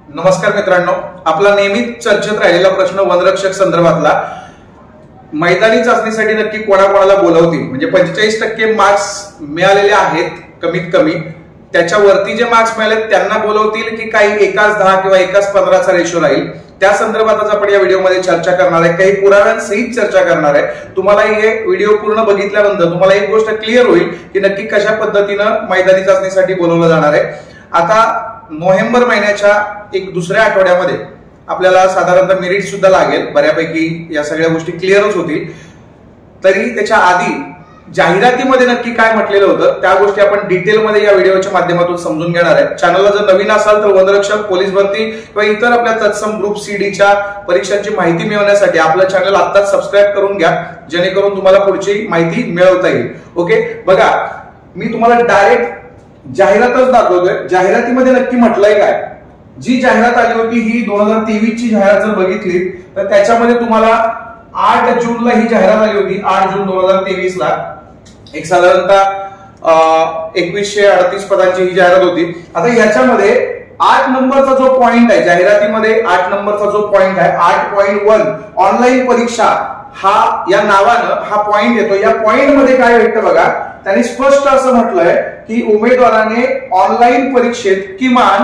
नमस्कार मित्रांनो, आपला नेहमीच चर्चेत राहिलेला प्रश्न वनरक्षक संदर्भातला मैदानी चाचणीसाठी नक्की कोणाकोणाला बोलवतील, म्हणजे 45% मार्क्स मिळालेले आहेत कमीत कमी, त्याच्यावरती जे मार्क्स मिळाले त्यांना बोलवतील की काही 1:10 किंवा 1:15चा रेशो राहील, त्या संदर्भातच आपण या व्हिडिओमध्ये चर्चा करणार आहे, काही पुराव्यांसहित चर्चा करणार आहे। तुम्हाला हे व्हिडिओ पूर्ण बघितल्यानंतर तुम्हाला एक गोष्ट क्लिअर होईल की नक्की कशा पद्धतीनं मैदानी चाचणीसाठी बोलवलं जाणार आहे। आता नोव्हेंबर महिन्याच्या एक दुसऱ्या आठवड्यामध्ये आपल्याला साधारणतः मेरिट सुद्धा लागेल, बऱ्यापैकी या सगळ्या गोष्टी क्लिअरच होतील। तरी त्याच्या आधी जाहिरातीमध्ये नक्की काय म्हटलेलं होतं त्या गोष्टी आपण डिटेलमध्ये या व्हिडिओच्या माध्यमातून समजून घेणार आहे। चॅनलला जर नवीन असाल तर वनरक्षक, पोलीस भरती किंवा इतर आपल्या तत्सम ग्रुप सीडीच्या परीक्षांची माहिती मिळवण्यासाठी आपलं चॅनल आत्ताच सबस्क्राईब करून घ्या, जेणेकरून तुम्हाला पुढची माहिती मिळवता येईल। ओके, बघा मी तुम्हाला डायरेक्ट जाहिरातच दाखवतोय। जाहिरातीमध्ये नक्की म्हटलंय काय, जी जाहिरात आली होती ही 2023 ची जाहिरात जर बघितली तर त्याच्यामध्ये तुम्हाला 8 जूनला ही जाहिरात आली होती। 8 जून 2023 ला एक साधारणतः 2138 पदांची ही जाहिरात होती। आता याच्यामध्ये 8 नंबरचा जो पॉइंट आहे, जाहिरातीमध्ये 8 नंबरचा जो पॉइंट आहे 8.1 ऑनलाईन परीक्षा, हा या नावानं हा पॉइंट येतो। या पॉइंट मध्ये काय भेटतं बघा, त्यांनी स्पष्ट असं म्हटलंय की उमेदवाराने ऑनलाईन परीक्षेत किमान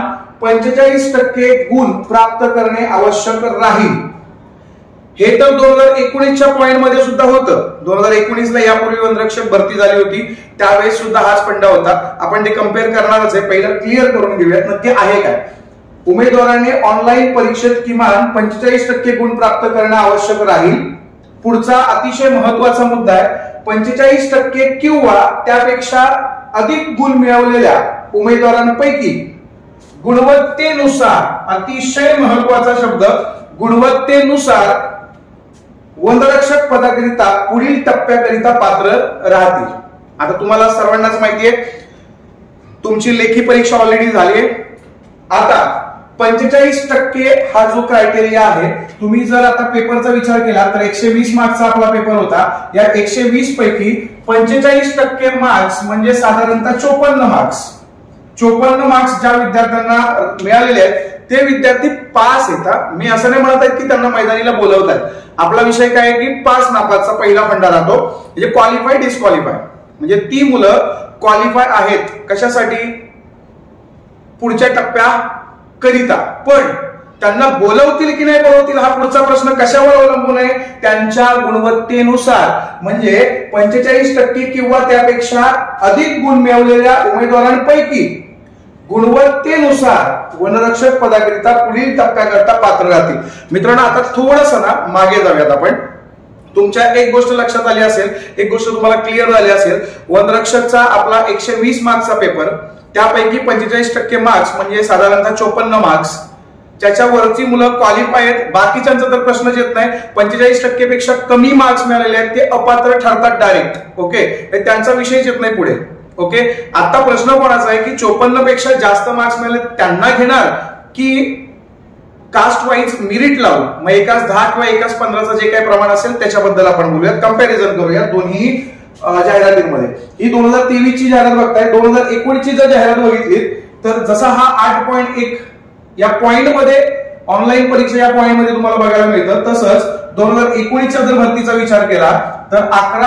45% गुण प्राप्त करणे आवश्यक राहील। हे तर 2019च्या पॉइंट मध्ये सुद्धा होतं। 2019ला यापूर्वी वनरक्षक भरती झाली होती, त्यावेळेस सुद्धा हाच फंडा होता। आपण ते कम्पेअर करणारच आहे, पहिलं क्लिअर करून घेऊयात नक्की आहे काय। उमेदवाराने ऑनलाईन परीक्षेत किमान 45% गुण प्राप्त करणे आवश्यक राहील। पुढचा अतिशय महत्वाचा मुद्दा आहे, 45% किंवा त्यापेक्षा अधिक गुण मिळवलेल्या उमेदवारांपैकी गुणवत्तेनुसार, अतिशय महत्वाचा शब्द, गुणवत्तेनुसार वनरक्षक पदाकरिता पुढील टप्प्याकरिता पात्र राहतील। आता तुम्हाला सर्वांनाच माहितीये तुमची लेखी परीक्षा ऑलरेडी झाली आहे। आता 45% हा जो क्रायटेरिया आहे, तुम्ही जर आता पेपरचा विचार केला तर 120 मार्क्सचा आपला पेपर होता। या 120 पैकी 45% मार्क्स म्हणजे साधारणतः 54 मार्क्स। 54 मार्क्स ज्या विद्यार्थ्यांना मिळालेले आहेत ते विद्यार्थी पास येतात। मी असं नाही म्हणत आहे की त्यांना मैदानीला बोलवतात, आपला विषय काय आहे की पास नापासचा पहिला फंडा राहतो, म्हणजे क्वालिफाय डिस्क्वालिफाय, म्हणजे ती मुलं क्वालिफाय आहेत कशासाठी, पुढच्या टप्प्या करिता। पण त्यांना बोलवतील की नाही बोलवतील हा पुढचा प्रश्न कशावर अवलंबून आहे, त्यांच्या गुणवत्तेनुसार। म्हणजे 45% किंवा त्यापेक्षा अधिक गुण मिळवलेल्या उमेदवारांपैकी गुणवत्तेनुसार वनरक्षक पदाकरिता पुढील टप्प्याकरता पात्र राहतील। मित्रांनो, आता थोडंसं ना मागे जाऊयात आपण। तुमच्या एक गोष्ट लक्षात आली असेल, एक गोष्ट तुम्हाला क्लिअर झाली असेल, वनरक्षकचा आपला 120 मार्क्सचा पेपर, त्यापैकी 45% मार्क्स म्हणजे साधारणतः 54 मार्क्स, त्याच्यावरची मुलं क्वालिफाय आहेत। बाकीच्यांचा तर प्रश्नच येत नाही, 45% पेक्षा कमी मार्क्स मिळालेले आहेत ते अपात्र ठरतात डायरेक्ट। ओके, त्यांचा विषयच येत नाही पुढे। ओके, आता प्रश्न कोणाचा आहे की 54 पेक्षा जास्त मार्क्स मिळाले त्यांना घेणार की कास्ट वाईज मेरिट लावून, मग 1:10 किंवा 1:15चं जे काही प्रमाण असेल त्याच्याबद्दल आपण बोलूयात, कंपॅरिझन करूया दोन्ही जाहिरातींमध्ये। ही 2023 ची जाहिरात बघताय। 2019 ची जर जाहिरात बघितली तर जसा हा 8.1 या पॉइंट मध्ये ऑनलाईन परीक्षा या पॉइंट मध्ये तुम्हाला बघायला मिळतं, तसंच 2019च्या जर भरतीचा विचार केला तर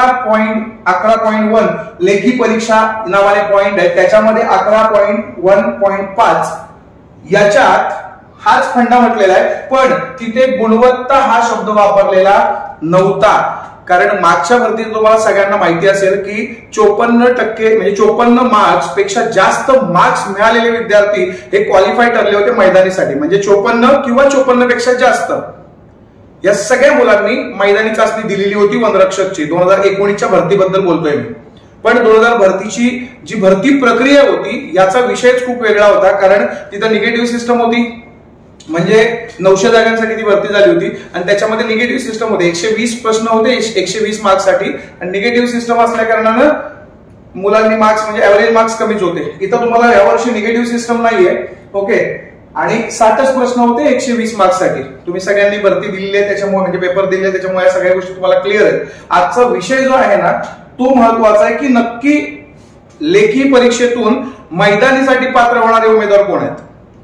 11.1 लेखी परीक्षा नावाने पॉइंट आहे, त्याच्यामध्ये 11.1.5 याच्यात हाच फंडा म्हटलेला आहे। पण तिथे गुणवत्ता हा शब्द वापरलेला नव्हता, कारण मागच्या भरतीत तुम्हाला सगळ्यांना माहिती असेल की 54% म्हणजे 54 मार्क्स पेक्षा जास्त मार्क्स मिळालेले विद्यार्थी हे क्वालिफाय ठरले होते मैदानीसाठी, म्हणजे 54 किंवा 54 पेक्षा जास्त या सगळ्या मुलांनी मैदानी चाचणी दिलेली होती वनरक्षकची। 2019च्या भरतीबद्दल बोलतोय मी, पण 2000 भरतीची जी भरती प्रक्रिया होती याचा विषयच खूप वेगळा होता, कारण तिथं निगेटिव्ह सिस्टम होती, म्हणजे 900 जागांसाठी ती भरती झाली होती आणि त्याच्यामध्ये निगेटिव्ह सिस्टम होते। 120 प्रश्न होते 120 मार्क्ससाठी, आणि निगेटिव्ह सिस्टम असल्या कारणानं मुलांनी मार्क्स म्हणजे ऍव्हरेज मार्क्स कमीच होते। इथं तुम्हाला यावर्षी निगेटिव्ह सिस्टम नाहीये। ओके, आणि 60च प्रश्न होते 120 मार्क्ससाठी। तुम्ही सगळ्यांनी भरती दिलेली आहे त्याच्यामुळे, म्हणजे पेपर दिले त्याच्यामुळे या सगळ्या गोष्टी तुम्हाला क्लिअर आहेत। आजचा विषय जो आहे ना तो महत्वाचा आहे की नक्की लेखी परीक्षेतून मैदानीसाठी पात्र होणारे उमेदवार कोण आहेत।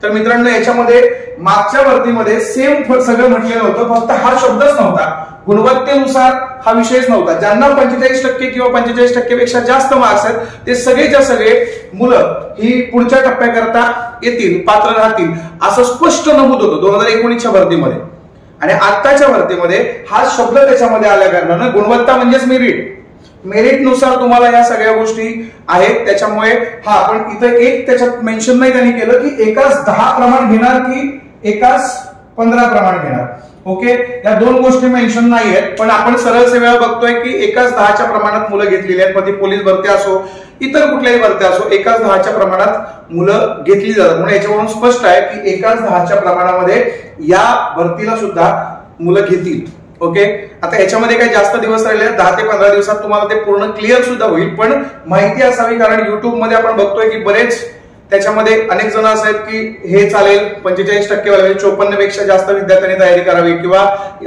तर मित्रांनो याच्यामध्ये मागच्या भरतीमध्ये सेम सगळं म्हटलेलं होतं, फक्त हा शब्दच नव्हता, गुणवत्तेनुसार हा विषयच नव्हता. ज्यांना 45% किंवा 45% पेक्षा जास्त मार्क्स आहेत ते सगळेच्या सगळे मुलं ही पुढच्या टप्प्याकरता येतील, पात्र राहतील असं स्पष्ट नमूद होतं 2019च्या भरतीमध्ये. आणि आताच्या भरतीमध्ये हा शब्द त्याच्यामध्ये आल्या कारणानं गुणवत्ता म्हणजेच मेरिट नुसार तुम्हाला या सगळ्या गोष्टी आहेत. त्याच्यामुळे हा पण इथं एक त्याच्यात मेन्शन नाही त्यांनी केलं की एकाच 10 प्रमाण घेणार की एकाच 15 प्रमाण घेणार. ओके, या दोन गोष्टी मेन्शन नाही आहेत, पण आपण सरळ सेवेला बघतोय की एकाच 10च्या प्रमाणात मुलं घेतलेली आहेत. मग ती पोलीस भरती असो इतर कुठल्याही भरती असो एकाच 10च्या प्रमाणात मुलं घेतली जातात. म्हणून याच्यावरून स्पष्ट आहे की एकाच 10च्या प्रमाणामध्ये या भरतीला सुद्धा मुलं घेतील. ओके, आता याच्यामध्ये काही जास्त दिवस राहिले, 10 ते 15 दिवसात तुम्हाला ते पूर्ण क्लिअर सुद्धा होईल. पण माहिती असावी, कारण युट्यूब मध्ये आपण बघतोय की बरेच त्याच्यामध्ये अनेक जण असं आहेत की हे चालेल 45% वाले 54 पेक्षा जास्त विद्यार्थ्यांनी तयारी करावी किंवा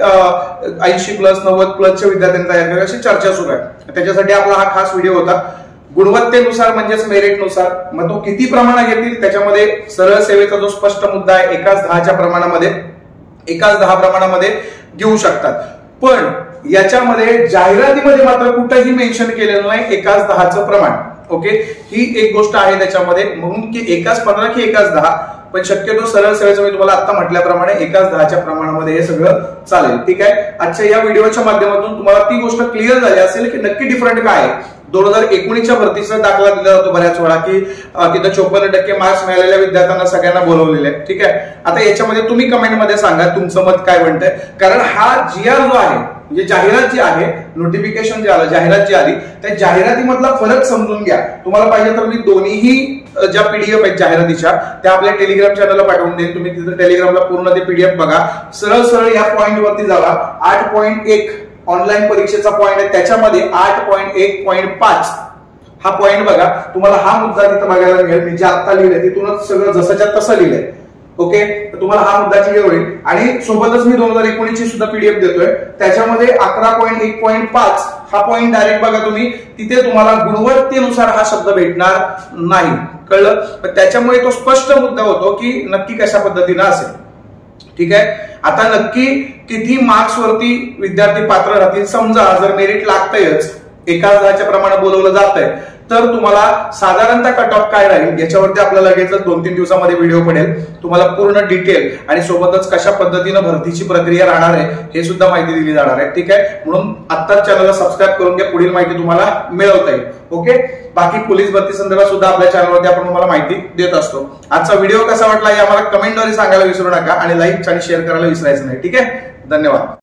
80+ 90+ विद्यार्थ्यांनी तयारी करावी अशी चर्चा सुरू आहे. त्याच्यासाठी आपला हा खास व्हिडिओ होता. गुणवत्तेनुसार म्हणजेच मेरिटनुसार मग तो किती प्रमाणात घेतील त्याच्यामध्ये सरळ सेवेचा जो स्पष्ट मुद्दा आहे, एकाच 10च्या प्रमाणामध्ये एकाच 10 प्रमाणामध्ये घेऊ शकतात. पण याच्यामध्ये जाहिरातीमध्ये मात्र कुठेही मेन्शन केलेलं नाही एकाच 10चं प्रमाण. ओके, ही एक गोष्ट आहे त्याच्यामध्ये, म्हणून की एकाच 15 की एकाच 10, पण शक्यतो सरळ सेवेचं मी तुम्हाला आता म्हटल्याप्रमाणे एकाच 10च्या प्रमाणामध्ये हे सगळं चालेल. ठीक आहे, आजच्या या व्हिडिओच्या माध्यमातून तुम्हाला ती गोष्ट क्लिअर झाली असेल की नक्की डिफरंट काय आहे. 2019च्या भरतीचा दाखला दिला जातो बऱ्याच वेळा की तिथं 54% मार्क्स मिळालेल्या विद्यार्थ्यांना सगळ्यांना बोलवलेले आहे. ठीक आहे, आता याच्यामध्ये तुम्ही कमेंटमध्ये सांगा तुमचं मत काय म्हणतंय, कारण हा GR जो आहे म्हणजे जाहिरात जी आहे, नोटिफिकेशन जे आलं, जाहिरात जी आली, त्या जाहिरातीमधला फरक समजून घ्या. तुम्हाला पाहिजे तर मी दोन्ही ज्या PDF आहेत जाहिरातीच्या त्या आपल्या टेलिग्राम चॅनलला पाठवून देईन. तुम्ही तिथे टेलिग्रामला पूर्ण ते PDF बघा. सरळ सरळ या पॉइंट वरती जावा. 8.1 ऑनलाईन परीक्षेचा पॉइंट आहे, त्याच्यामध्ये 8.1.5 हा पॉइंट बघा. तुम्हाला हा मुद्दा तिथं बघायला मिळेल. मी जे आता लिहिलंय तिथूनच सगळं जसंच्या तसं लिहिलंय. ओके, तर तुम्हाला हा मुद्दा क्लिअर होईल. आणि सोबतच मी 2019ची सुद्धा PDF देतोय, त्याच्यामध्ये 11.1.5 हा पॉइंट डायरेक्ट बघा तुम्ही. तिथे तुम्हाला गुणवत्तेनुसार हा शब्द भेटणार नाही. कळलं? त्याच्यामुळे तो स्पष्ट मुद्दा होतो की नक्की कशा पद्धतीनं असेल. ठीक आहे, आता नक्की किती मार्क्स वरती विद्यार्थी पात्र राहतील. समजा जर मेरिट लागतंयच, एकाच 10च्या प्रमाणात बोलवलं जातंय, तर तुम्हाला साधारणतः कट ऑफ काय राहील याच्यावरती आपल्याला लगेच 2-3 दिवसामध्ये व्हिडिओ पडेल. तुम्हाला पूर्ण डिटेल आणि सोबतच कशा पद्धतीनं भरतीची प्रक्रिया राहणार आहे हे सुद्धा माहिती दिली जाणार आहे. ठीक आहे, म्हणून आत्ताच चॅनलला सबस्क्राईब करून घ्या, पुढील माहिती तुम्हाला मिळवता येईल. ओके, बाकी पोलीस भरती संदर्भात सुद्धा आपल्या चॅनलवरती आपण तुम्हाला माहिती देत असतो. आजचा व्हिडिओ कसा वाटला हे आम्हाला कमेंटद्वारे सांगायला विसरू नका आणि लाईक आणि शेअर करायला विसरायचं नाही. ठीक आहे, धन्यवाद.